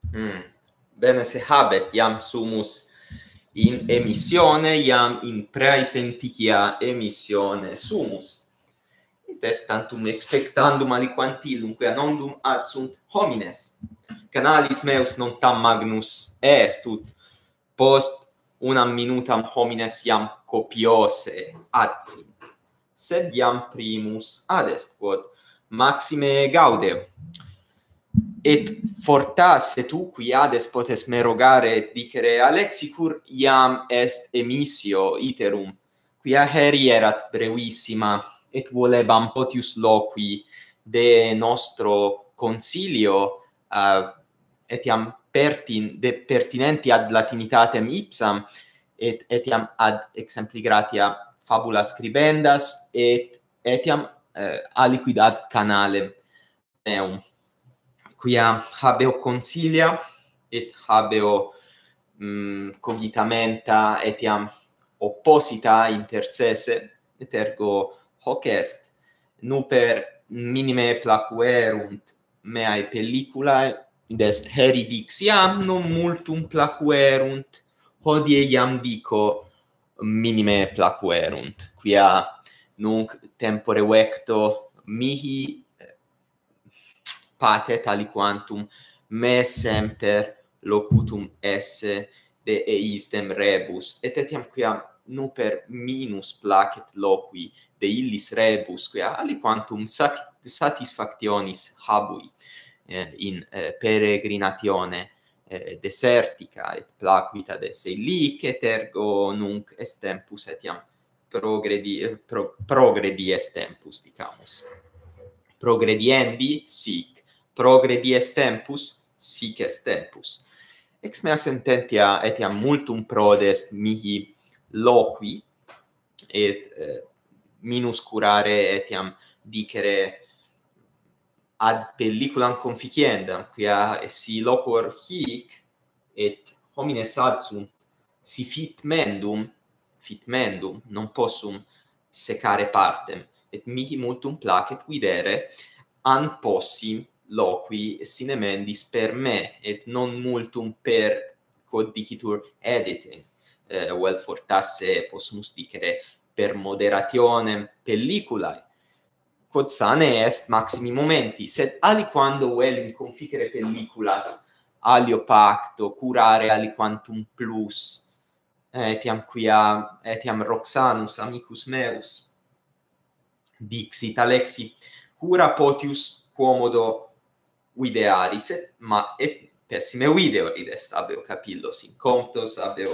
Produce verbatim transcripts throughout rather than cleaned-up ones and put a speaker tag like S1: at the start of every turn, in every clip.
S1: Mm. Bene, se habet iam sumus in emissione, iam in praesenticia emissione sumus. Et est tantum expectandum aliquantillum, quia nondum adsunt homines. Canalis meus non tam magnus est, ut post unam minutam homines iam copiose adsint. Sed iam primus adest, quod maxime gaudeo. Et fortasse tu qui ades potes me rogare et dicere Alexicur iam est emissio iterum, quia heri erat brevissima, et volebam potius loqui de nostro consilio uh, etiam pertin de pertinenti ad latinitatem ipsam et etiam ad exempli gratia fabula scribendas et etiam uh, aliquid ad canalem meum, quia habeo consilia et habeo mm, cogitamenta etiam opposita intercesse, et ergo hoc est, nuper minime placuerunt meae pelliculae, dest heri dixiam non multum placuerunt, hodie iam dico minime placuerunt, quia nunc tempore vecto mihi patet aliquantum me semper locutum esse de eistem rebus, et etiam quia nuper minus placet loqui de illis rebus, quia aliquantum satisfactionis habui eh, in eh, peregrinatione eh, desertica, et placuit ad esse illic, et ergo nunc est tempus etiam progredi, pro, progredi est tempus, dicamus. Progrediendi, sic. Progredi est tempus, sic est tempus. Ex mea sententia etiam multum prodest mihi loqui, et eh, minus curare etiam dicere ad pelliculam conficiendam, quia si loquor hic, et homines adsunt, si fit mendum, fit mendum, non possum secare partem, et mihi multum placet videre an possim loqui sine mendis per me, et non multum per quod dicitur editing, eh, vel fortasse possumus dicere per moderationem pelliculae, quod sane est maximi momenti, sed aliquando velim conficere pelliculas alio pacto, curare aliquantum plus, etiam quia, etiam Roxanus, amicus meus, dixit Alexi, cura potius quomodo videari, sed ma et pessime video ridest, abeo capillos incomptos, abeo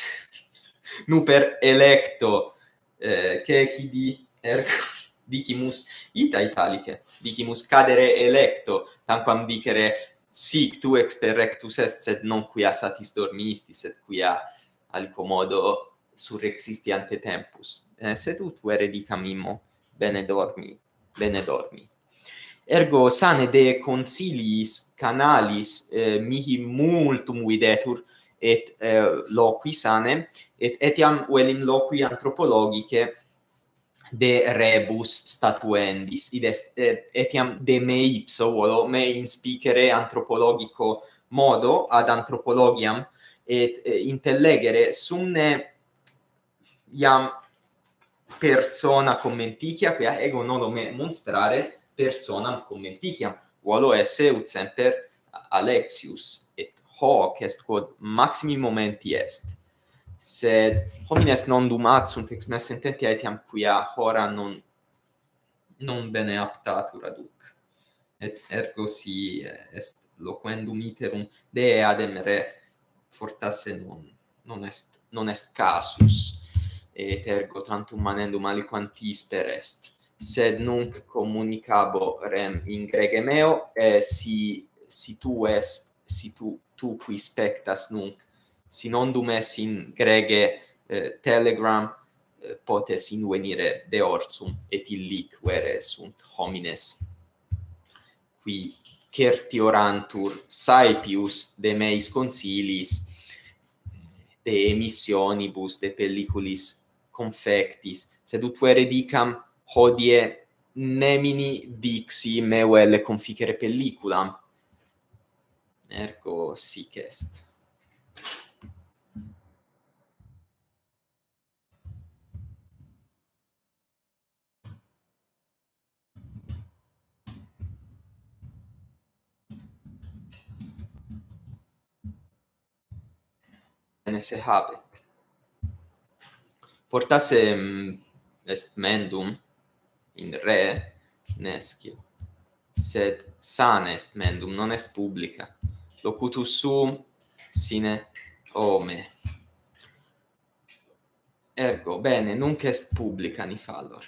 S1: nuper electo, eh, che cidi ergo dicimus ita italice, dicimus cadere electo, tanquam dicere sic tu ex per rectus est, sed non quia satis dormiisti, sed quia aliquo modo surrexisti ante tempus. Eh, sed ut vere dicam immo, bene dormi, bene dormi. Ergo sane de consiliis canalis eh, mihi multum videtur, et eh, loqui sane, et etiam velim loqui anthropologice de rebus statuendis, id est eh, etiam de me ipso volo me inspicere anthropologico modo ad anthropologiam, et eh, intellegere sumne iam persona commenticia, quia ego nodo me monstrare personam commenticiam, volo esse ut semper Alexius, et hoc est quod maximi momenti est. Sed homines non dum adsunt ex me sententia etiam quia hora non non bene aptatur aduc. Et ergo si est loquendum iterum de eadem re fortasse non non est non est casus, et ergo tantum manendum aliquantis per est. Sed nunc communicabo rem in grege meo, e si si tu es si tu tu qui spectas nunc, si non dum es in grege eh, Telegram, eh, potes invenire de orsum, et illic vere sunt homines qui certiorantur saepius de meis consiliis, de emissionibus, de pelliculis confectis, sed ut vere dicam hodie nemini dixi me velle conficere pelliculam, ergo sic est. Bene se habet. Fortasse mm, est mendum in re nescio, sed sana est mendum, non est publica. Locutus sum sine home. Ergo, bene, nunc est publica ni fallor.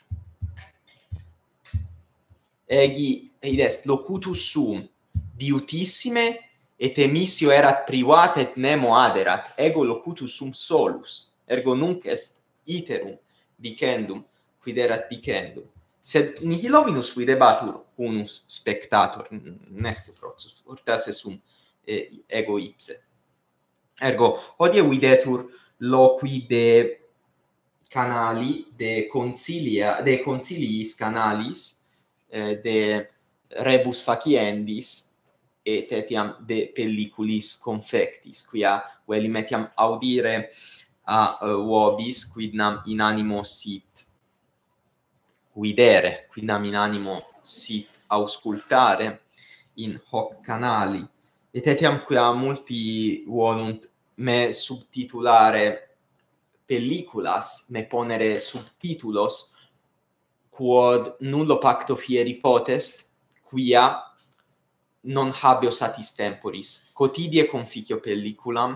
S1: Egi, id est locutus sum diutissime et emissio erat privata et nemo aderat, ego locutus sum solus, ergo nunc est iterum dicendum quid erat dicendum, sed nihil hominus videbatur unus spectator, nescio prozus, fortasse sum eh, ego ipse. Ergo, hodie videtur loqui de canali, de concilia, de conciliis canalis, eh, de rebus faciendis, et etiam de pelliculis confectis, quia veli metiam audire a uh, vobis, quid nam in animo sit videre, quid nam in animo sit auscultare in hoc canali, et etiam quia multi volunt me subtitulare pelliculas, me ponere subtitulos, quod nullo pacto fieri potest, quia non habeo satis temporis. Quotidie conficio pelliculam,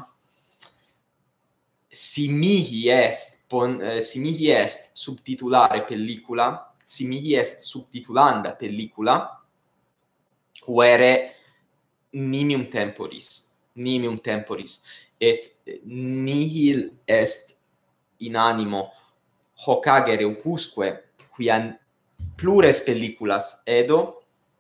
S1: si mihi est, pon, eh, si mihi est subtitulare pellicula, si mihi est subtitulanda pellicula, quere nimium temporis, nimium temporis, et nihil est in animo hoc agere opusque, quia plures pelliculas edo,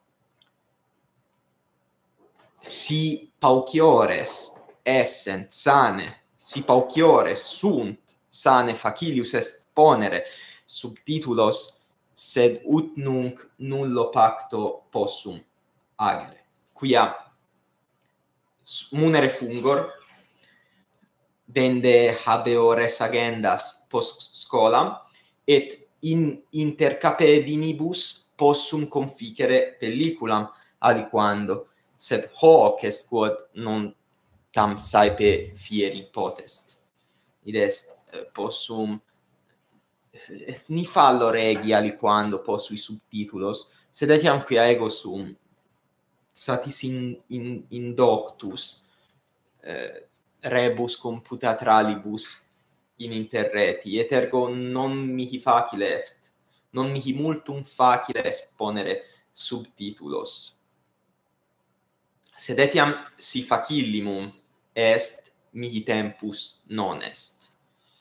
S1: si pauciores essent sane, si pauciores sunt sane facilius est ponere subtitulos, sed ut nunc nullo pacto possum agere. Quia munere fungor, dende habeo res agendas post scolam, et in intercapedinibus possum conficere pelliculam aliquando, sed hoc est quod non tam saepe fieri potest. Id est, eh, possum, ni fallo regi aliquando possui subtitulos, sed etiam quia ego sum satis in, in, indoctus eh, rebus computatralibus in interreti, et ergo non mihi facile est, non mihi multum facile est ponere subtitulos. Sed etiam si facillimum est, mihi tempus non est.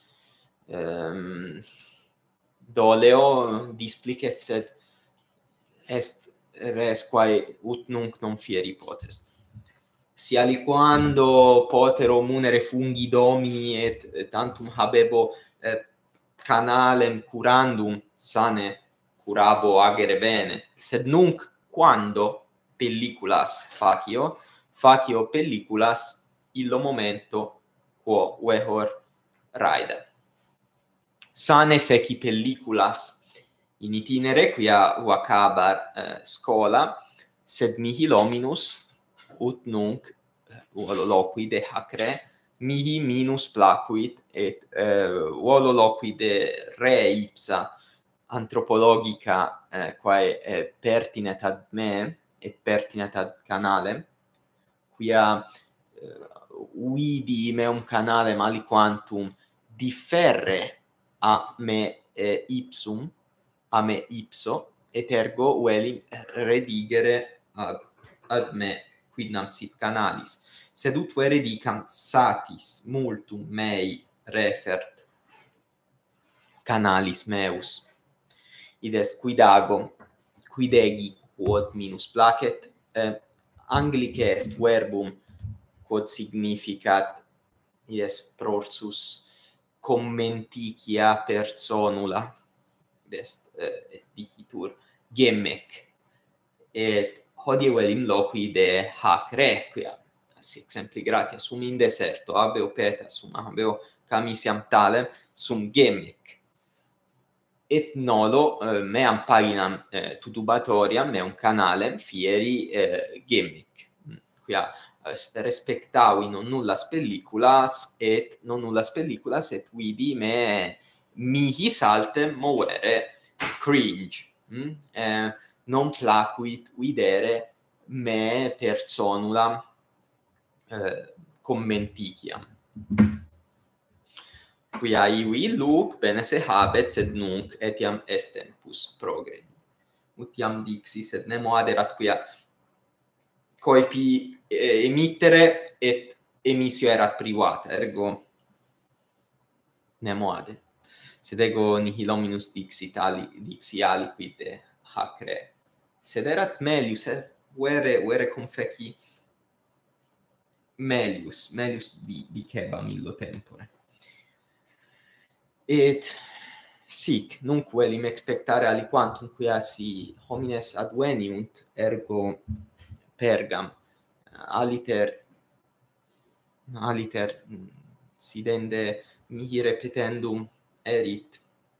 S1: Um, doleo displicet, sed est res quae ut nunc non fieri potest. Si aliquando potero munere fungi domi et, et tantum habebo eh, canalem curandum sane curabo agere bene, sed nunc quando pelliculas facio, facio pelliculas illo momento quo vehor raida. Sane feci pelliculas in itinere quia vacabar eh, scola, sed nihil hominus ut nunc volo loqui de hac re mihi minus placuit, et uh, volo loqui de re ipsa anthropologica eh, quae eh, pertinet ad me et pertinet ad canalem, quia uh, vidi meum canalem aliquantum differre a me eh, ipsum, a me ipso, et ergo veli redigere ad, ad me quid nam sit canalis, sed ut vere dicam satis multum mei refert canalis meus. Id est quid ago, quid egi quod minus placet, eh, Anglice est verbum quod significat, id est prorsus commenticia personula, id est eh, dicitur gemec, et hodie velim loqui de hac re, quia si exempli gratia sum in deserto habeo peta sum habeo camisiam talem sum gemic. Et nolo eh, meam paginam eh, tutubatoriam, meum canalem fieri eh, gemic. Quia eh, respectavi non nullas pelliculas et non nullas pelliculas et vidi me mihi saltem movere cringe. Mm? Eh, non placuit videre me personulam eh, commenticiam. Quia ivi luc bene se habet, sed nunc etiam est tempus progredi. Utiam dixi, sed nemo aderat quia coepi eh, emittere et emissio erat privata, ergo nemo adet. Sed ego nihil hominus dixit ali, dixi aliquid hacre. Sed erat melius, et vere, vere confeci melius, melius dicebam illo tempore. Et sic, nunc velim expectare aliquantum quia si homines adveniunt, ergo Pergam, aliter, aliter sidende mihi repetendum erit,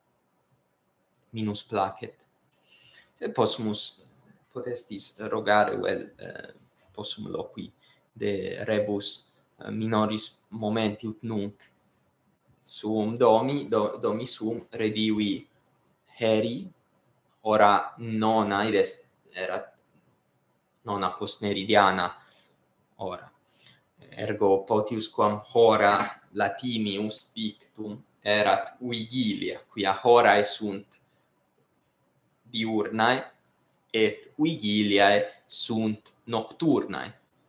S1: minus placet. Sed possumus, potestis rogare vel, eh, possum loqui de rebus eh, minoris momenti ut nunc sum domi, do, domi sum redivi heri, ora nona, id est erat nona post meridiana ora. Ergo potius quam hora latinius dictum erat vigilia, quia horae sunt diurnae et vigiliae sunt nocturnae.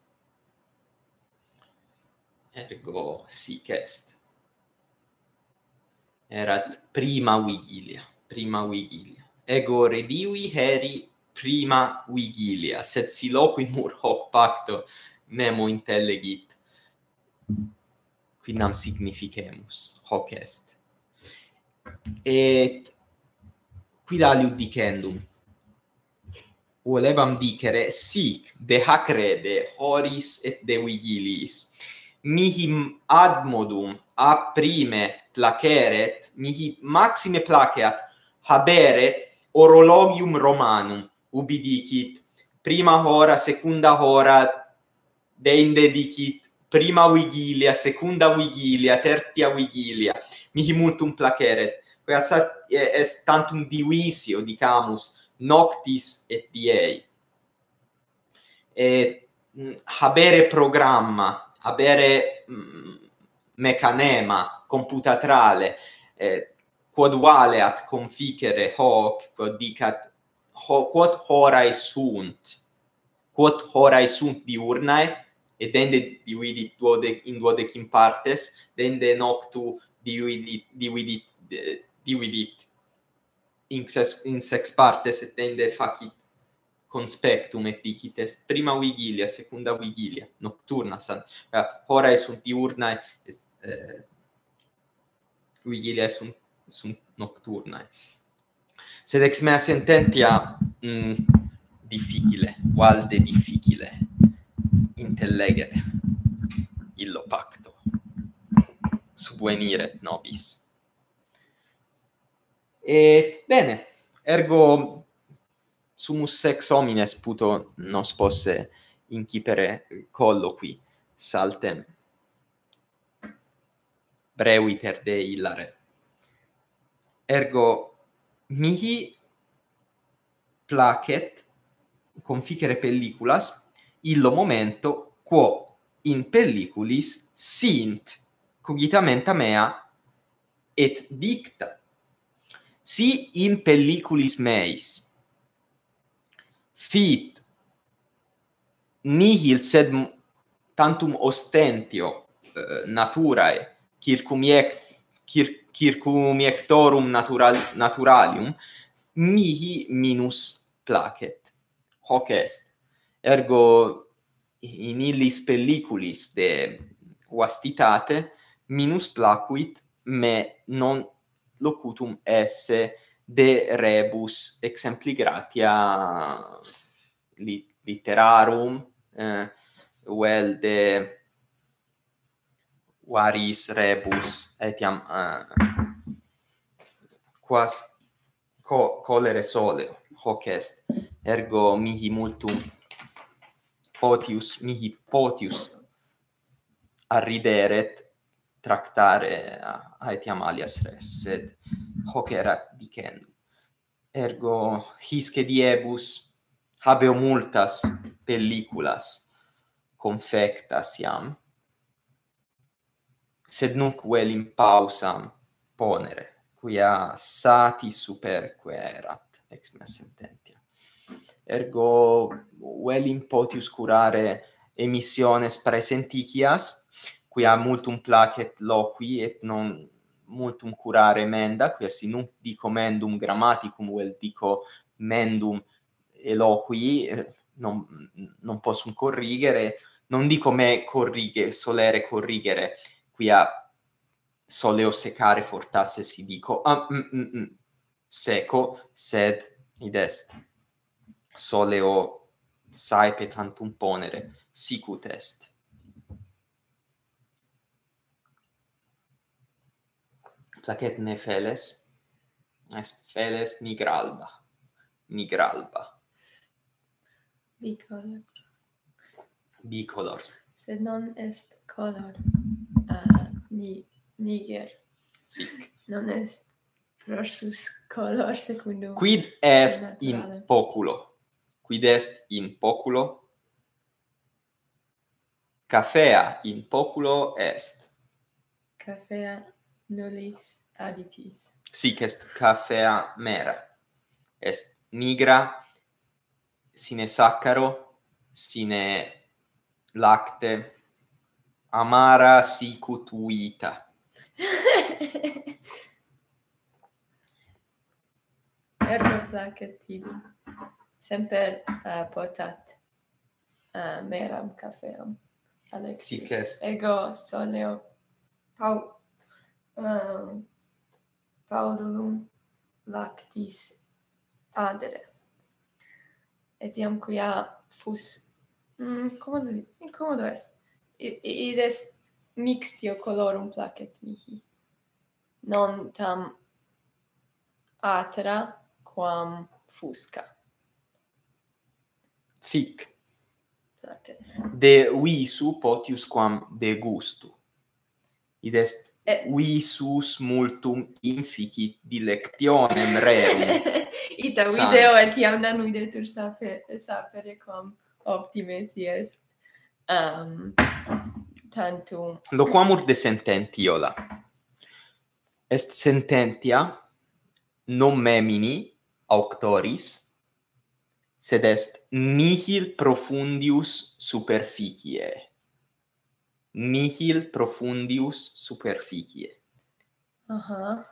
S1: Ergo sic est. Erat prima vigilia, prima vigilia. Ego redivi heri prima vigilia, sed si loquimur hoc pacto nemo intellegit, quidam significemus, hoc est. Et quid aliud dicendum? Volebam dicere, sic, de hac rede, horis et de vigiliis, mihi ad modum a prime placeret, mihi maxime placeat habere orologium Romanum, ubi dicit prima hora, secunda hora, deinde dicit prima vigilia, secunda vigilia, tertia vigilia, mihi multum placeret. Quia est tantum divisio, dicamus, noctis et diei. Et habere programma, habere mm, mecanema computatrale, eh, quod valeat conficere hoc, quod dicat ho, quod horae sunt, quod horae sunt diurnae, et dende dividit duode, in duodecim partes, dende noctu dividit, dividit, dividit in sex, in sex partes, et dende facit conspectum, et dicit est prima vigilia, secunda vigilia, nocturna, san, uh, horae sunt diurnae, et eh, vigilia sunt, sunt nocturnae. Sed ex mea sententia mm, difficile, valde difficile intellegere illo pacto, subvenire nobis. Et bene, ergo sumus sex homines puto nos posse incipere colloqui saltem breviter de illare. Ergo mihi placet conficere pelliculas illo momento quo in pelliculis sint cogitamenta mea et dicta. Si in pelliculis meis fit nihil sed tantum ostentio uh, naturae circum iec, cir, circum iectorum natural, naturalium mihi minus placet. Hoc est. Ergo in illis pelliculis de vastitate minus placuit me non locutum esse de rebus exempli gratia li, literarum eh, well de varis rebus etiam uh, quas co colere soleo hoc est, ergo mihi multum potius mihi potius arrideret tractare aetiam alias res, sed hoc erat dicendum. Ergo hisce diebus habeo multas pelliculas confectas iam, sed nunc vel in pausam ponere, quia sati superque erat ex mea sententia. Ergo vel in potius curare emissiones praesenticias, quia multum placet loqui et non multum curare menda, quia si nunc dico mendum grammaticum vel dico mendum eloqui, eh, non, non possum corrigere, non dico me corrige, solere corrigere, quia soleo secare fortasse si dico ah, mm, mm, mm, seco, sed id est soleo saepe tantum ponere, sicut est. Placet ne feles, est feles nigralba, nigralba.
S2: Bicolor.
S1: Bicolor.
S2: Sed non est color uh, ni niger.
S1: Sic.
S2: Non est prorsus color secundum.
S1: Quid est
S2: naturale.
S1: in poculo? Quid est in poculo? Cafea in poculo est.
S2: Cafea nullis additis.
S1: Sic est cafea mera. Est nigra, sine saccaro, sine lacte, amara sicut vita.
S2: Ergo placet tibi. Semper uh, potat uh, meram cafeam. Alexius.
S1: Sic est.
S2: Ego soleo pau uh, paulum lactis adere. Etiam quia fus mm, commodo, incommodo est. I, id est mixtio colorum placet mihi. Non tam atera quam fusca.
S1: Sic.
S2: Placet.
S1: De visu potius quam de gustu. Id est
S2: Eh.
S1: visus multum inficit dilectionem rerum.
S2: Ita
S1: Sane.
S2: video etiam non videtur sapere, sapere quam optime si est. Um, tantum.
S1: Loquamur de sententiola. Est sententia non memini auctoris, sed est nihil profundius superficie. Nihil profundius superficie.
S2: Aha.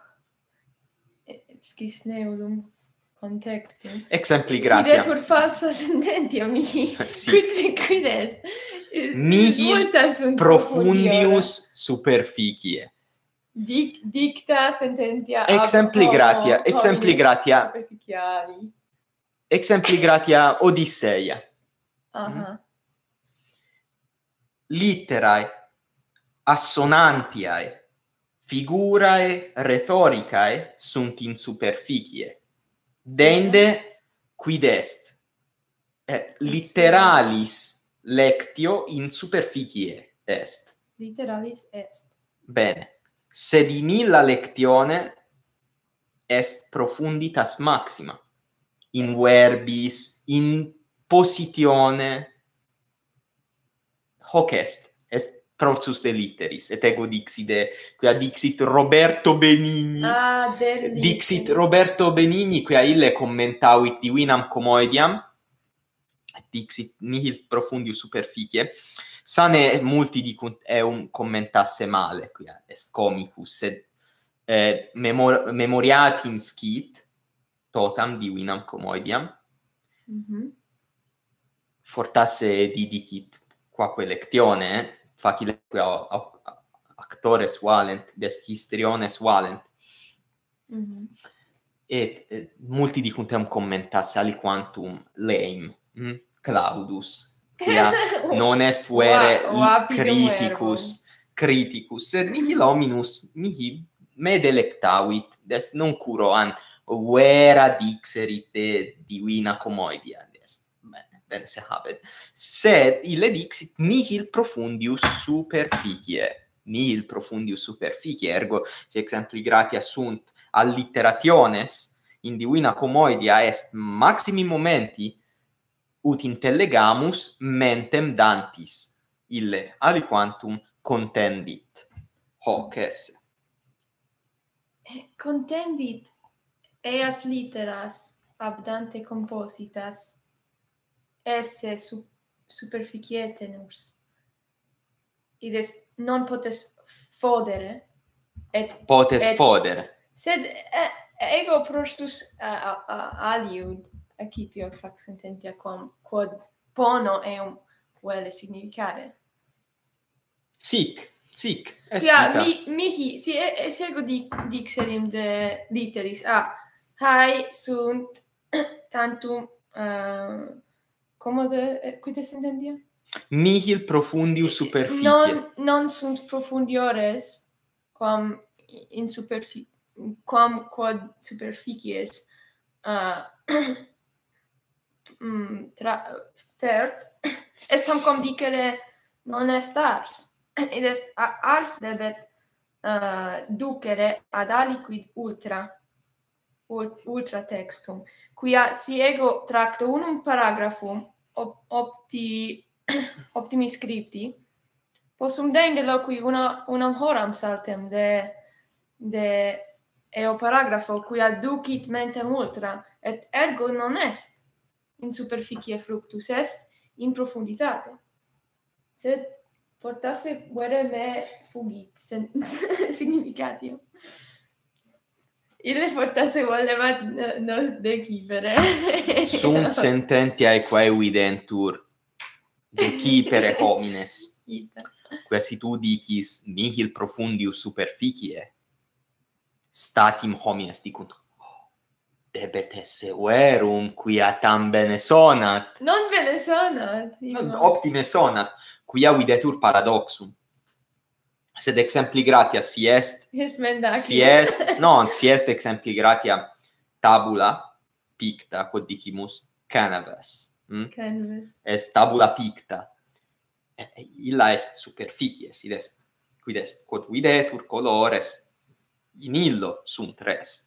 S2: Scis neulum contextum.
S1: Exempli gratia.
S2: Videtur falsa sententia mihi.
S1: Sì.
S2: Quid sic quid est?
S1: Nihil
S2: Multa sunt
S1: profundius superficie.
S2: Dic, dicta sententia ab
S1: Exempli
S2: homo
S1: gratia, exempli
S2: homines
S1: gratia.
S2: superficiali.
S1: Exempli gratia Odisseia.
S2: Aha.
S1: Litterae, assonantiae, figurae, rhetoricae sunt in superficie. Dende quid est? Eh, litteralis lectio in superficie est.
S2: Litteralis est.
S1: Bene. Sed in illa lectione est profunditas maxima. In verbis, in positione. Hoc est. Est prorsus de litteris. Et ego dixide, quia dixit Roberto Benigni.
S2: Ah, de
S1: Dixit
S2: litteris.
S1: Roberto Benigni, quia ille commentavit divinam commodiam. Dixit nihil profundius superficie. Sane multi dicunt eum commentasse male, quia est comicus, sed eh, memor memoriatim scit totam divinam commodiam.
S2: Mhm.
S1: Fortasse didicit quaque lectione, eh? Facile quia actores valent, est histriones valent.
S2: Mhm.
S1: Et, et multi dicunt eum commentasse aliquantum leim, hm? Claudus, quia non est vere
S2: Va-
S1: criticus, criticus, sed nihil hominus mihi me delectavit, est non curo an vera dixerit de divina commoedia. Bene, bene se habet. Sed ille dixit nihil profundius superficie. Nihil profundius superficie, ergo si exempli gratia sunt alliterationes in divina commoedia est maximi momenti ut intellegamus mentem dantis, ille aliquantum contendit. Hoc esse.
S2: Contendit eas litteras abdante compositas esse su superficietenus, id est non potes fodere et
S1: Potes
S2: et,
S1: fodere.
S2: sed eh, ego prorsus uh, uh, aliud accipio ex ac sententia quam quod pono eum vele significare.
S1: Sic, sic, est
S2: Ja,
S1: vita.
S2: mi, mihi, si, e, si ego dic, dixerim de litteris, ah, hae sunt tantum, uh, como de, eh, quid est sententia?
S1: Nihil profundius superficie.
S2: Non, non sunt profundiores, quam in superficie, quam quod superficies, uh, mm, tra, fert, est tamquam dicere non est ars, id est a, ars debet uh, ducere ad aliquid ultra, ul, ultra textum, quia si ego tracto unum paragraphum op, opti, optimi scripti, possum dende loqui una, unam horam saltem de, de eo paragrapho, quia ducit mentem ultra, et ergo non est in superficie fructus, est in profunditate. Sed fortasse vere me fugit sen, significatio. Ille fortasse volevat nos decipere.
S1: Sunt sententiae quae videntur decipere homines.
S2: Ita.
S1: Quia si tu dicis nihil profundius superficie, statim homines dicunt, oh, debet esse verum, quia tam bene sonat.
S2: Non bene sonat.
S1: Non, optime sonat, quia videtur paradoxum. Sed exempli gratia si est,
S2: Est mendaci.
S1: si est, non, si est exempli gratia tabula picta, quod dicimus canavas. Mm?
S2: Canvas.
S1: Est tabula picta. E, illa est superficies, id est, quid est, quod videtur colores, in illo sunt res.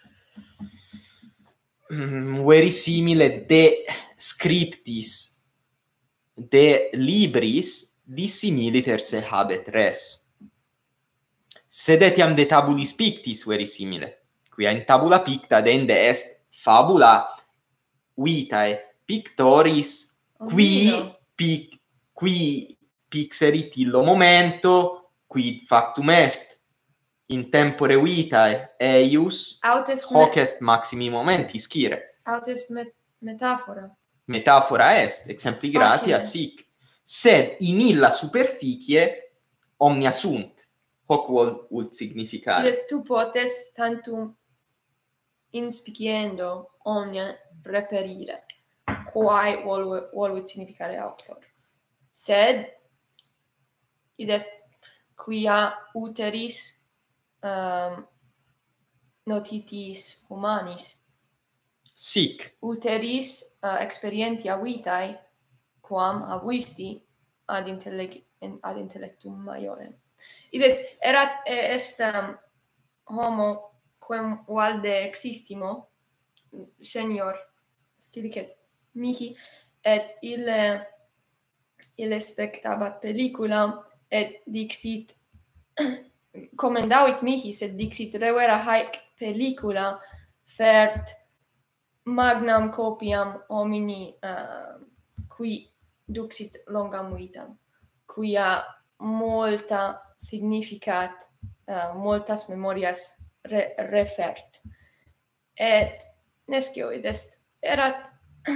S1: Mm, verisimile de scriptis, de libris, dissimiliter se habet res. Sed etiam de tabulis pictis verisimile, quia in tabula picta dende est fabula vitae pictoris, qui,
S2: Omnino.
S1: pic, qui pixerit illo momento, quid factum est, in tempore vitae eius,
S2: Aut est,
S1: hoc
S2: me,
S1: est maximi momenti scire.
S2: aut est met, metafora.
S1: Metafora est, exempli gratia,
S2: Facile.
S1: sic. Sed in illa superficie omnia sunt. Hoc vol ut significare.
S2: Ies tu potes tantum inspiciendo omnia reperire, quae voluit, voluit significare auctor. Sed, id est quia uteris um, notitis humanis,
S1: Sic.
S2: uteris uh, experientia vitae, quam abuisti ad, intellec ad intellectum maiorem. Id est, erat est um, homo quem valde existimo, senior, scilicet mihi, et ille, ille spectabat pelliculam, et dixit, commendavit mihi, sed dixit revera haec pellicula fert magnam copiam homini uh, qui duxit longam vitam, quia multa significat, uh, multas memorias re refert. Et nescio id est, erat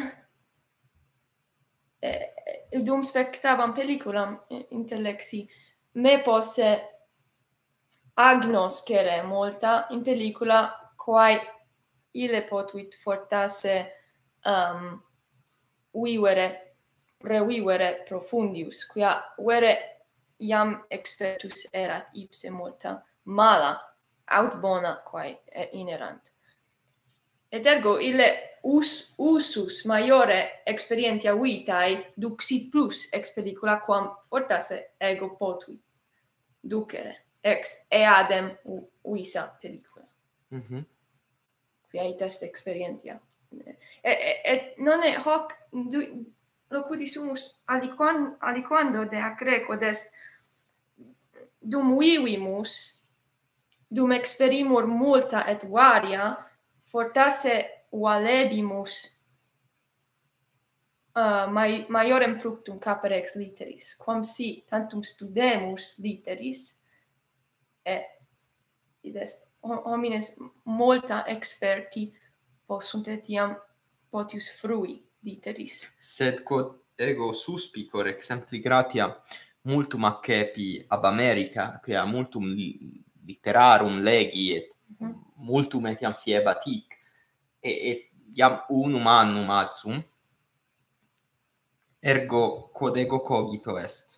S2: dum spectavam pelliculam intellexi, me posse agnoscere multa in pellicula quae ille potuit fortasse um, vivere revivere profundius, quia vere iam expertus erat ipse multa mala, aut bona quae inerant. Et ergo ille us, usus maiore experientia vitae duxit plus ex pellicula quam fortasse ego potuit ducere ex eadem visa pellicula.
S1: Mhm.
S2: Quia it est experientia. Et, et non è hoc du, locuti sumus aliquan, aliquando de ac record est dum vivimus, dum experimur multa et varia, fortasse valebimus uh, mai, maiorem fructum capere ex litteris, quam si tantum studemus litteris, et id est homines multa experti possunt etiam potius frui litteris.
S1: Sed quod ego suspicor exempli gratia multum accepi ab America, quia multum li, litterarum legi et mm-hmm. multum etiam fiebat hic, et, et iam unum annum adsum, ergo quod ego cogito est.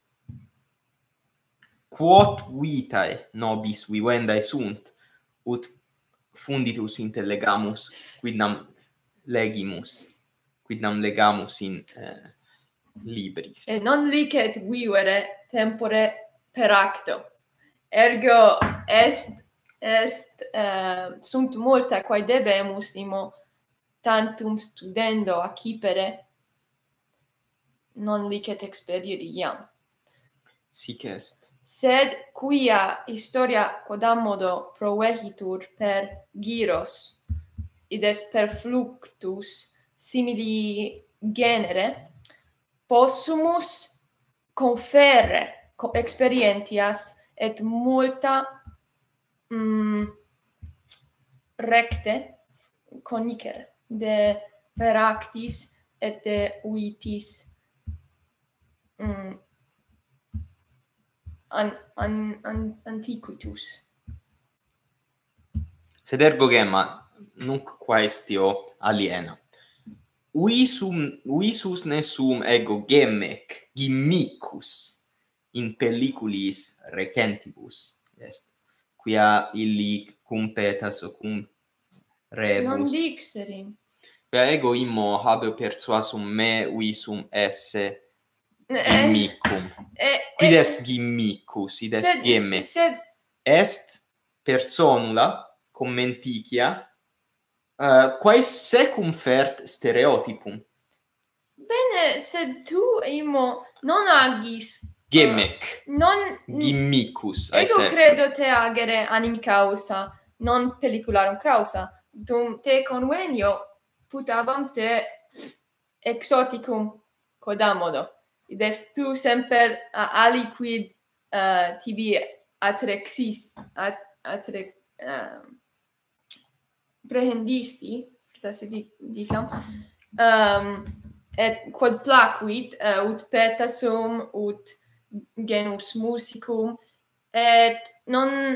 S1: Quod vitae nobis vivendae sunt, ut funditus intellegamus, quidnam legimus, quidnam legamus in eh, libris.
S2: Et non licet vivere tempore per acto. Ergo est, est uh, sunt multa quae debemus imo tantum studendo accipere, non licet experiri iam.
S1: Sic est.
S2: Sed quia historia quodammodo provehitur per gyros, id est per fluctus simili genere, possumus conferre experientias et multa mm, recte conicere de per actis et de vitis mm, an, an, an, antiquitus.
S1: Sed ergo gemma, nunc quaestio aliena. Visum, visus ne sum ego gemec, gimmicus, in pelliculis recentibus est, quia illic cum petas o cum rebus.
S2: Non dixerim.
S1: Quia ego immo habeo persuasum me visum esse gimmicum.
S2: Eh,
S1: Quid
S2: eh,
S1: est gimmicus, id est
S2: sed,
S1: gemec.
S2: sed
S1: Est personula commenticia uh, quae secum fert stereotypum.
S2: bene, sed tu imo non agis
S1: Gemec,
S2: uh, non
S1: gimmicus,
S2: ego
S1: aesert.
S2: credo te agere anim causa, non pellicularum causa. Dum te convenio putabam te exoticum quodammodo. Id est tu semper uh, aliquid uh, tibi atrexis at, atre uh, prehendisti, fortasse dicam, um, et quod placuit uh, ut petasum ut genus musicum, et non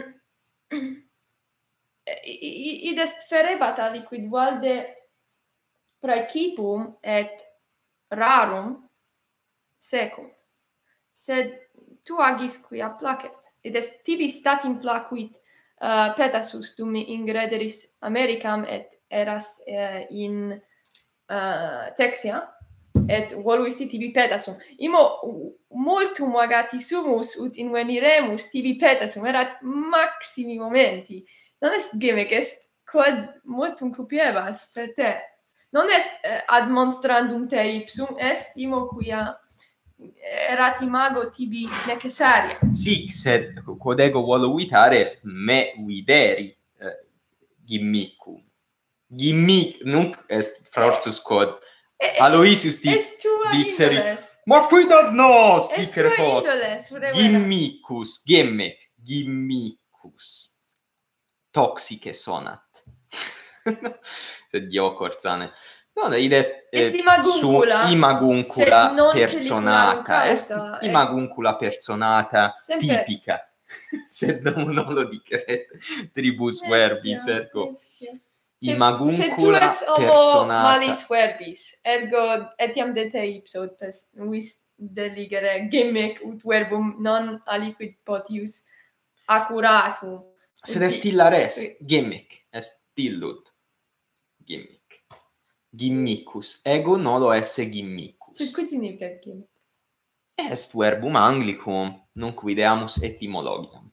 S2: id est ferebat aliquid valde praecipum et rarum secum. Sed tu agis quia placet. Id est tibi statim placuit uh, petasus dum ingrederis Americam et eras uh, in uh, Texia, et voluisti tibi petasum. Imo multum vagati sumus ut inveniremus tibi petasum, erat maximi momenti. Non est gemec, est quod multum cupiebas per te. Non est eh, ad monstrandum te ipsum, est imo quia erat imago tibi necessaria.
S1: Sic, sed quod ego voluitare est me videri uh, gimmicum. Gimmic, nunc est frorsus quod Aloysius di,
S2: est tua
S1: dixeri,
S2: indoles.
S1: ma quidad nos,
S2: Est
S1: dicere
S2: tua
S1: quod.
S2: indoles,
S1: Gimmicus, gemmec, gimmicus. Toxice sonat. Sed dio corzane. Non, id est,
S2: est
S1: eh,
S2: imaguncula,
S1: su imaguncula
S2: sed non
S1: personata. Est
S2: causa,
S1: imaguncula personata
S2: Semper.
S1: tipica. Sed non, non lo diceret tribus
S2: Neschia,
S1: verbis, ergo.
S2: neschia. Se, se tu
S1: imaguncula
S2: es homo
S1: personata.
S2: malis verbis, ergo etiam de te ipso pes vis deligere gimmick ut verbum non aliquid potius accuratum.
S1: Sed est illa res, gimmick, est illud. Gimmick. Gimmicus. Ego nolo esse gimmicus.
S2: Sed quid significa gimmick?
S1: Est verbum anglicum, nunc videamus etymologiam.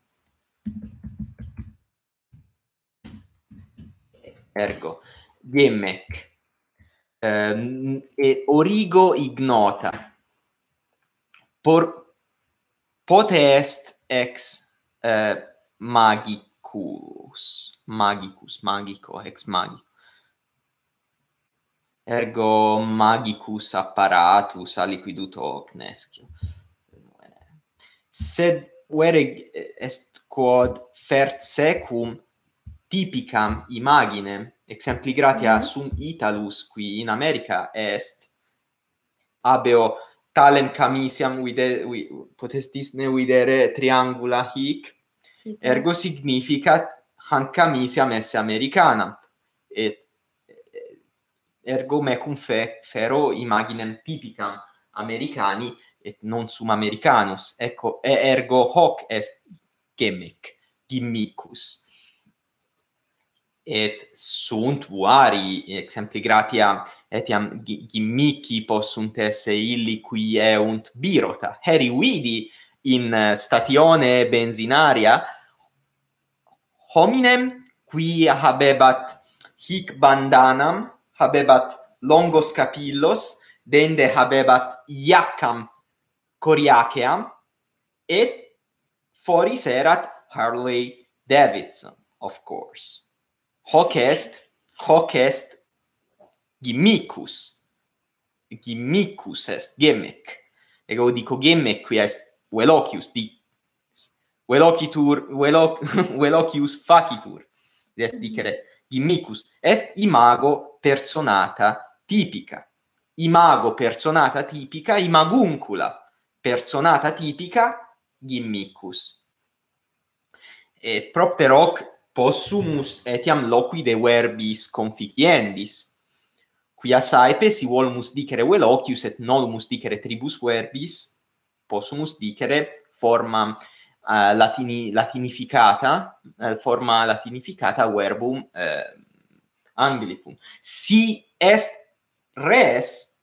S1: Ergo, gimmick. Um, e origo ignota. Por pote est ex uh, magicus. Magicus, magico, ex magico. Ergo magicus apparatus aliquidut hoc nescio. Sed vere est quod fert secum typicam imaginem, exempli gratia
S2: Mhm.
S1: sum Italus, qui in America est abeo talem camisiam vide, vi, potestis ne videre triangula hic, ergo significat hanc camisiam esse americanam, et ergo mecum fe, fero imaginem typicam americani, et non sum americanus. Ecco, ergo hoc est gimmick, gimmicus. Et sunt vari exempli gratia etiam gimmici possunt esse illi qui eunt birota. Heri vidi in statione benzinaria hominem qui habebat hic bandanam, habebat longos capillos, dende habebat iacam coriaceam, et foris erat Harley Davidson, of course. Hoc est, hoc est gimmicus. Gimmicus est gimmick. Ego dico gimmick qui est velocius, di velocitur, velo, velocius facitur. Est dicere gimmicus. Est imago personata tipica. Imago personata tipica, imaguncula personata tipica, gimmicus. Et propter hoc possumus etiam loquide verbis conficiendis, quia saepe si volumus dicere velocius et nolumus dicere tribus verbis, possumus dicere forma uh, latini, latinificata, uh, forma latinificata verbum uh, anglicum. Si est res,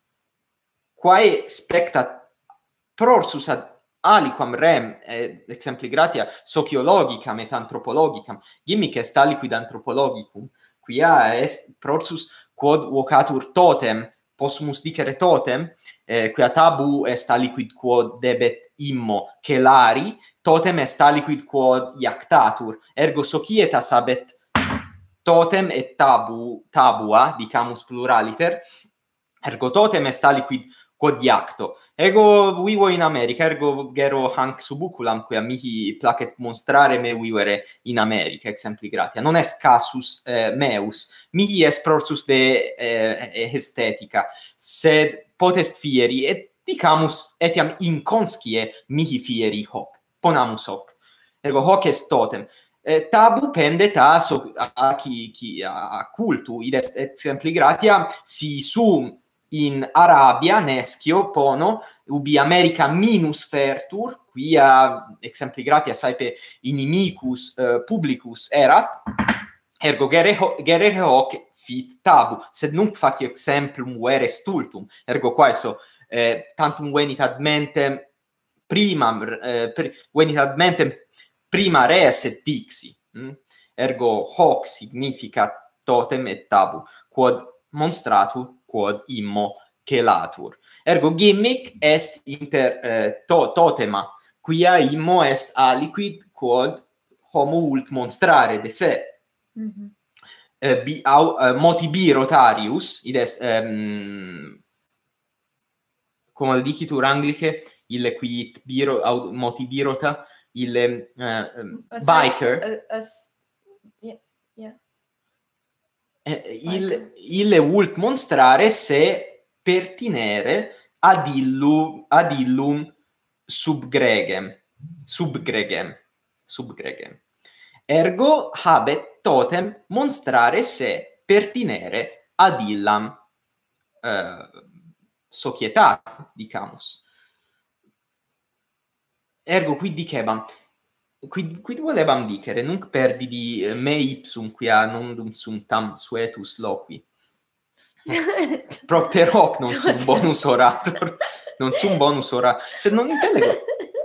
S1: quae spectat prorsus ad aliquam rem, eh, exempli gratia, sociologicam et anthropologicam, gimmick est aliquid anthropologicum, quia est prorsus quod vocatur totem, possumus dicere totem, eh, quia tabu est aliquid quod debet immo celari, totem est aliquid quod iactatur, ergo societas habet totem et tabu, tabua, dicamus pluraliter, ergo totem est aliquid quod iacto. Ego vivo in America, ergo gero hanc subuculam, quia mihi placet monstrare me vivere in America, exempli gratia. Non est casus eh, meus, mihi est prorsus de eh, estetica, sed potest fieri, et dicamus etiam inconscie mihi fieri hoc. Ponamus hoc. Ergo hoc est totem. Eh, tabu pendet a, so, a, a, qui, qui, a, a cultu, id est exempli gratia, si sum in Arabia nescio pono ubi America minus fertur, quia exempli gratia saepe inimicus uh, publicus erat, ergo gerere hoc fit tabu, sed nunc facio exemplum vere stultum, ergo quaeso eh, tantum venit ad mentem primam, eh, pri, venit ad mentem prima res et dixi, hm? Ergo hoc significat totem et tabu, quod monstratur quod immo celatur. Ergo gimmick est inter eh, to, totema, quia immo est aliquid quod homo vult monstrare de se. Mm-hmm. eh, bi, au, eh, motibi rotarius, id est, ehm, come dicitur Angliche, ille quid biro, au, motibi rota, ille uh, biker,
S2: a, a, yeah, yeah.
S1: Eh, il, ille vult monstrare se pertinere ad illum, ad illum subgregem, subgregem, subgregem. Ergo habet totem monstrare se pertinere ad illam uh, società, diciamos. Ergo qui dicebam, quid, quid volebam dicere, nunc perdidi me ipsum quia non sum tam suetus loqui. Propter hoc non sum bonus orator, non sum bonus orator, sed non intellego.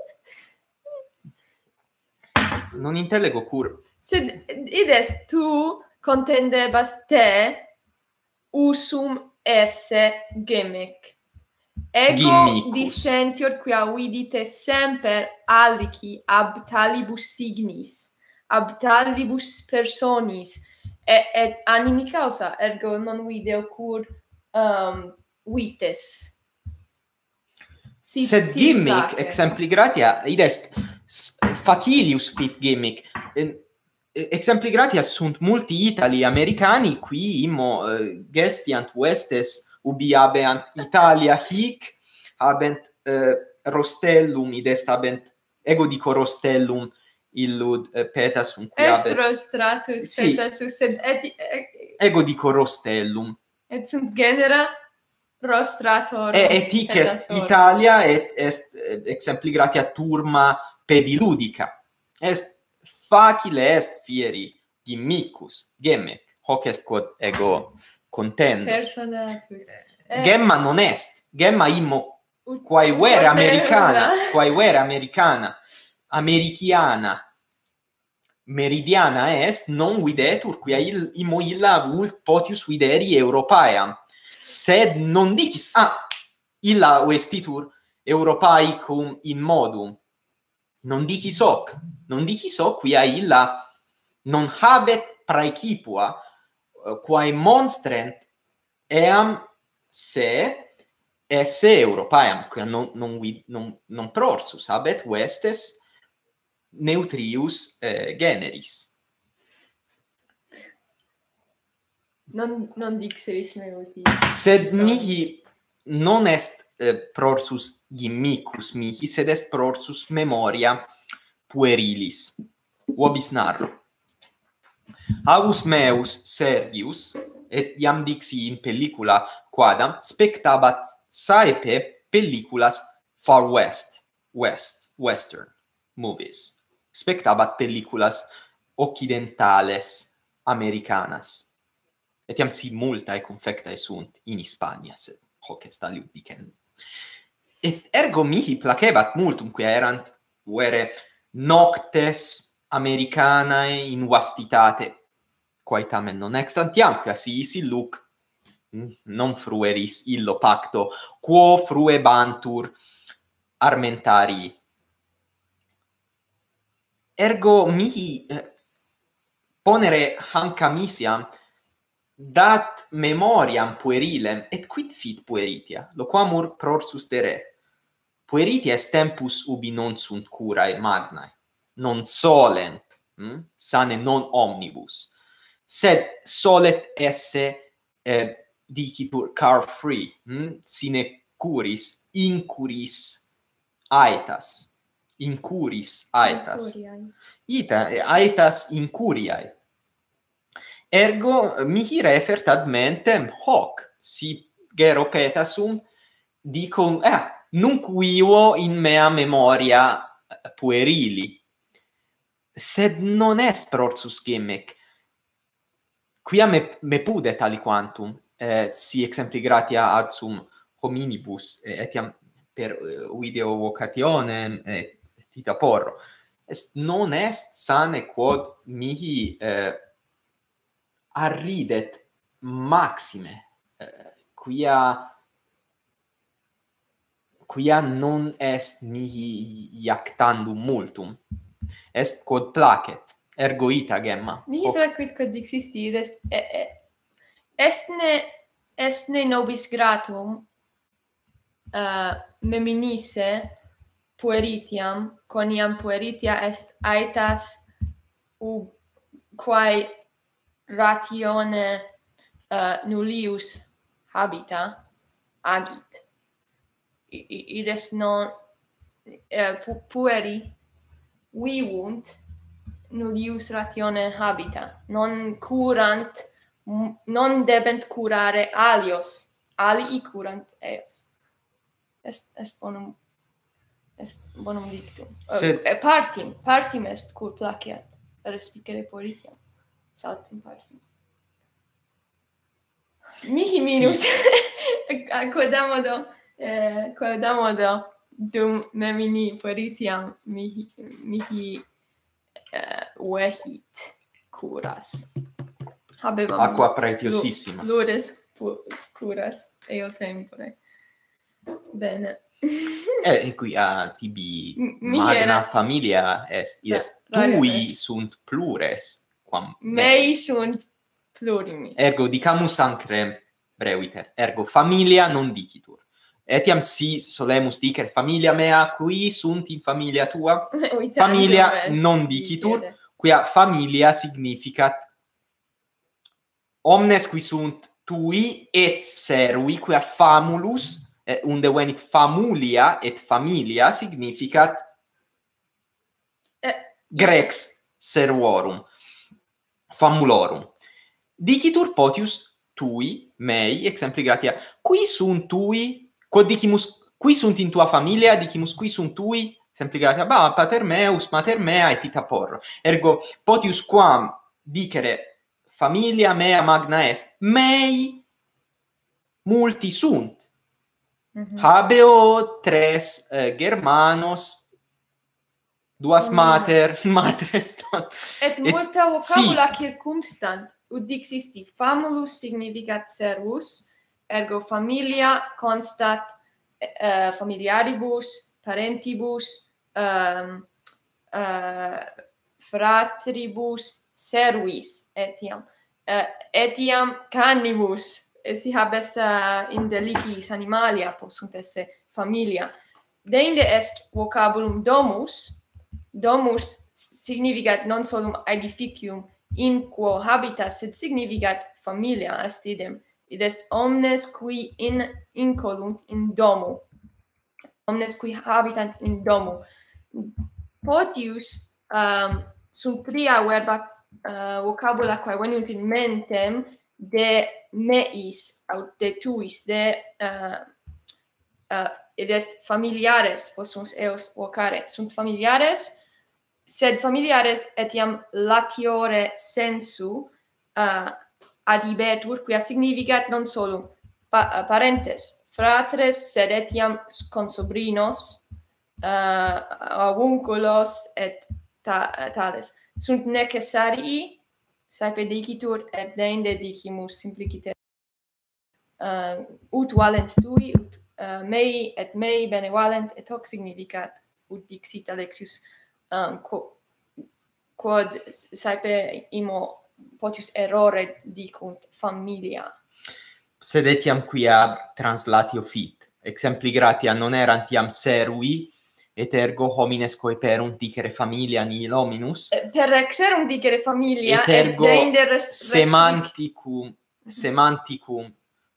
S1: Non intellego cur.
S2: Sed id est tu contendebas te usum esse gimmick. Ego
S1: Gimmicus.
S2: dissentior quia vidite semper alici ab talibus signis, ab talibus personis, et, et animi causa, ergo non video cur um, vites. Si
S1: Sed
S2: tibi
S1: gimmick,
S2: place.
S1: exempli gratia, id est facilius fit gimmick. Exempli gratia sunt multi Itali americani qui immo uh, gestiant vestes ubi habeant Italia hic, habent uh, rostellum, id est habent, ego dico rostellum, illud uh, petasum qui
S2: Est
S1: habet.
S2: rostratus
S1: Sì.
S2: petasus, sed et, et,
S1: Ego dico rostellum.
S2: et sunt genera rostrator.
S1: E et hic est
S2: petasor.
S1: Italia et est eh, exempli gratia turma pediludica. Est facile est fieri gimmicus, gemmec, hoc est quod ego contendo.
S2: Personatus. Eh,
S1: Gemma non est, gemma immo
S2: ut-
S1: quae vere
S2: ut-
S1: americana, quae vere americana, americiana, meridiana est, non videtur quia il, immo illa vult potius videri Europaeam, sed non dicis, ah, illa vestitur Europaicum in modum, non dicis hoc, non dicis hoc quia illa non habet praecipua, uh, quae monstrent eam se esse Europaeam, quia non, non, vid- non, non prorsus, habet vestes neutrius eh, generis.
S2: Non, non dixeris me uti.
S1: Sed mihi non est eh, prorsus gimmicus mihi, sed est prorsus memoria puerilis. Vobis narro. Avus meus Servius, et iam dixi in pellicula quadam, spectabat saepe pelliculas far west, west, western movies. Spectabat pelliculas occidentales americanas. Etiam si multae confectae sunt in Hispania, sed hoc est aliud dicendo. Et ergo mihi placebat multum, quia erant vere noctes americanae in vastitate, quae tamen non extantiam, quia si isi luc, non frueris illo pacto, quo fruebantur armentarii. Ergo mihi eh, ponere hanca misiam dat memoriam puerilem, et quid fit pueritia? Loquamur prorsus de re. Pueritia est tempus ubi non sunt curae magnae, non solent, hm? Sane non omnibus, sed solet esse eh, dicitur car free, hm? Sine curis, incuris aetas, incuris aetas.
S2: Incuriae.
S1: Ita aetas incuriae. Ergo mihi refert ad mentem hoc, si gero petasum dicum, eh, nunc vivo in mea memoria puerili. Sed non est prorsus gemmec. Quia me, me pudet aliquantum, eh, si exempli gratia ad sum hominibus, eh, etiam per uh, video vocationem, et ita porro. Est, non est sane quod mihi eh, arridet maxime, eh, quia quia non est mihi iactandum multum, est quod placet, ergo ita gemma.
S2: Mihi placuit quod dixisti, id est, e, e, est ne, est ne nobis gratum uh, meminisse pueritiam, quoniam pueritia est aetas ub quae ratione uh, nullius habita, agit. I, i, id est non uh, pu, pueri vivunt nullius ratione habita, non curant m- non debent curare alios, alii curant eos. Est, est bonum, est bonum dictum.
S1: Sed-
S2: Uh, partim, partim est cur placeat respicere poritiam. Saltem partim. Mihi minus, quodamodo, eh, quodamodo dum memini poritiam mihi, mihi eh, vehit curas. Habebam
S1: Aqua pretiosissima.
S2: plures pu- curas eo tempore. Bene.
S1: E qui a tibi
S2: M-
S1: magna
S2: mihera-
S1: familia est,
S2: Ra-
S1: est
S2: rara
S1: tui
S2: est.
S1: sunt plures, quam
S2: Mei sunt plurimi.
S1: Ergo dicamus ancre breviter, ergo familia non dicitur. Etiam si solemus dicere familia mea qui sunt in familia tua,
S2: Uitandum
S1: familia
S2: est
S1: non dicitur,
S2: dicere.
S1: quia familia significat omnes qui sunt tui et serui, quia famulus, eh, unde venit famulia et familia significat
S2: Eh,
S1: grex servorum, famulorum. Dicitur potius tui, mei, exempli gratia, qui sunt tui, quod dicimus, qui sunt in tua familia, dicimus qui sunt tui, exempli gratia, ba, pater meus, mater mea, et ita porro. Ergo, potius quam dicere familia mea magna est, mei multi sunt.
S2: mhm.
S1: Habeo tres eh, germanos, duas
S2: Omnia.
S1: mater, matres non.
S2: Et
S1: Et-
S2: multa vocabula
S1: si.
S2: circumstant, ut dixisti famulus significat servus, ergo familia constat uh, familiaribus, parentibus, um, uh, fratribus, servis, etiam. Uh, etiam canibus, si habes uh, in delicis animalia possunt esse familia. Deinde est vocabulum domus, domus significat non solum aedificium in quo habitas, sed significat familia est idem. Id est omnes qui in incolunt in domu. Omnes qui habitant in domu. Potius um, sunt tria verba uh, vocabula quae venunt in mentem de meis, aut de tuis, de uh, uh, id est familiares, possumus eos vocare, sunt familiares, sed familiares etiam latiore sensu uh, adibetur, quia significat non solum pa parentes, fratres, sed etiam consobrinos, uh, avunculos, et ta tales. Sunt necessarii, saepe dicitur, et deinde dicimus simpliciter. Uh, ut valent tui, ut uh, mei, et mei bene valent, et hoc significat, ut dixit Alexius, um, quo, quod saepe imo potius errore dicunt familia.
S1: Sed etiam quia translatio fit. Exempli gratia non erant iam serui, et ergo homines coeperunt dicere familia nihil hominus,
S2: Eh, Per exerum dicere familia,
S1: et ergo
S2: deinde res,
S1: semanticum, semanticum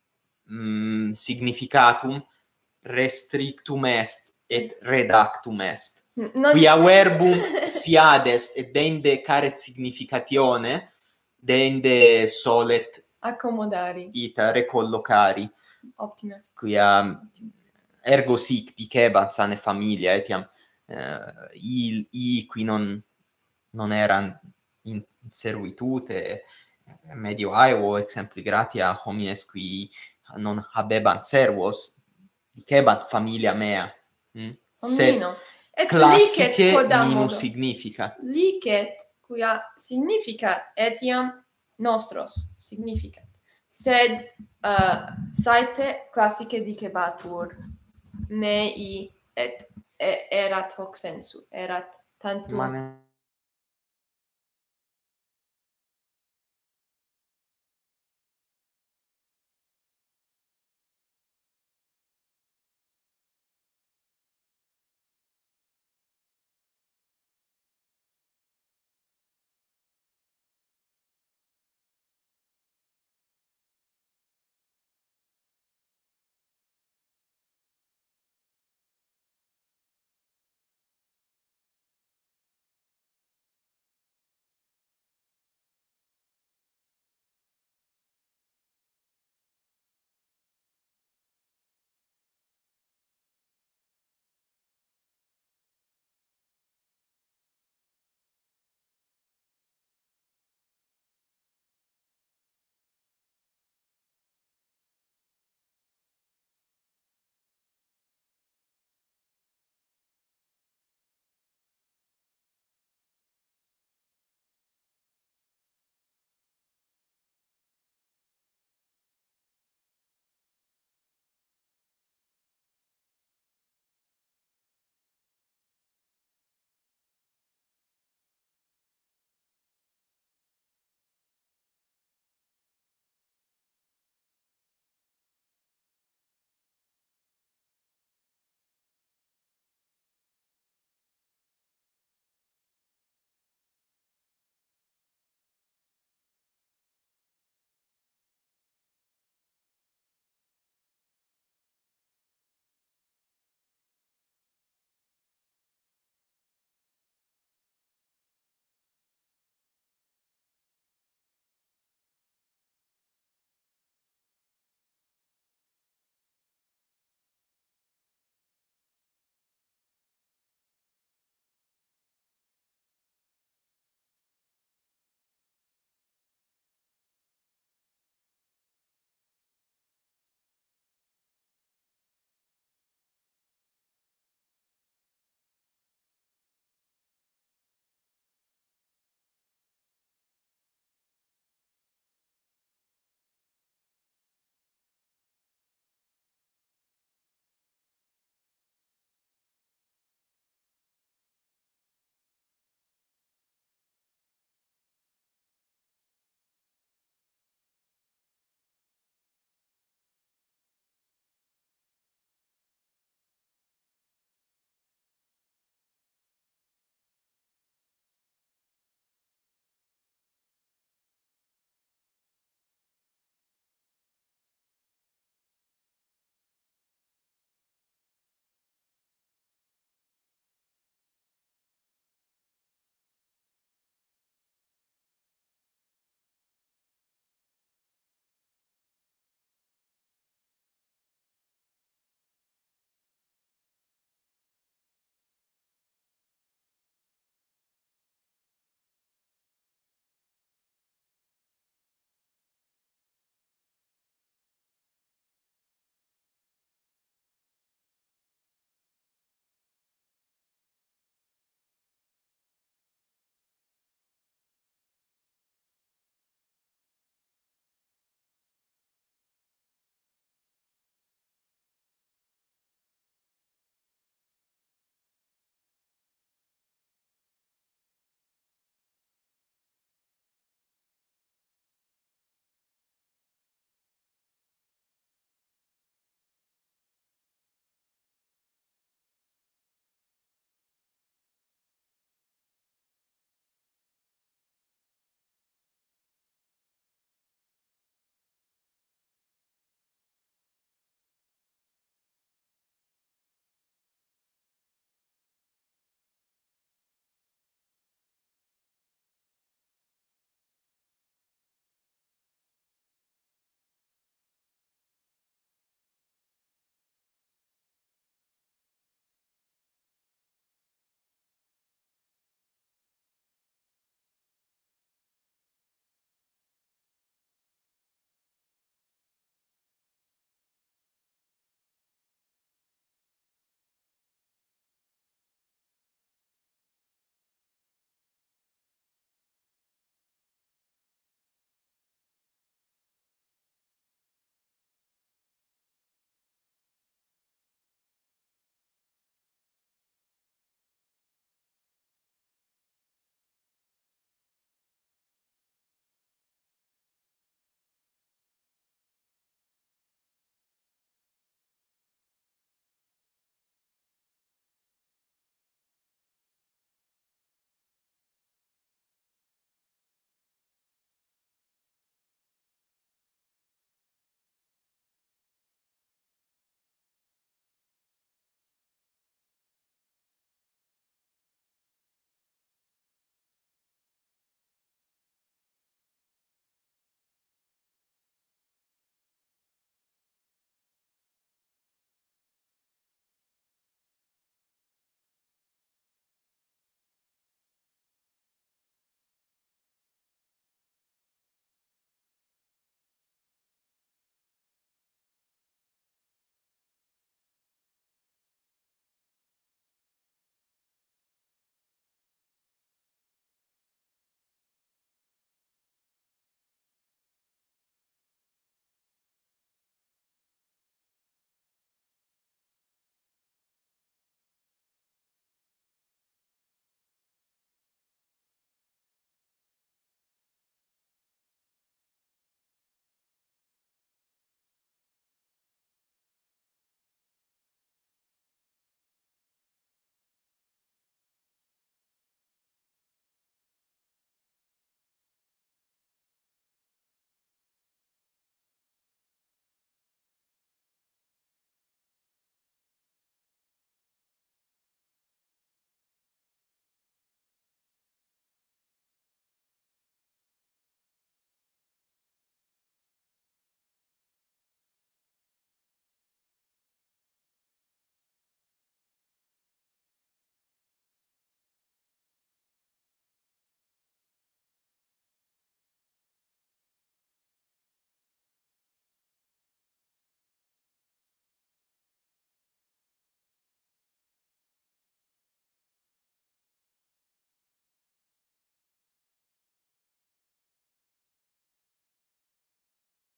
S1: mm, significatum restrictum est et redactum est.
S2: non...
S1: Quia verbum siad est, et deinde caret significatione, deinde solet
S2: Accommodari.
S1: ita recollocari,
S2: Optime.
S1: quia ergo sic dicebant sane familia, etiam uh, i, i qui non, non eran in servitute medio aevo, exempli gratia homines qui non habebant servos, dicebant familia mea. Mm? Sed
S2: Omnino. Et
S1: classice
S2: licet quodammodo.
S1: minus significa.
S2: Licet, quia significat etiam nostros significat. Sed uh, saepe classice dicebatur mei et e, erat hoc sensu, erat tantum
S1: Ma ne-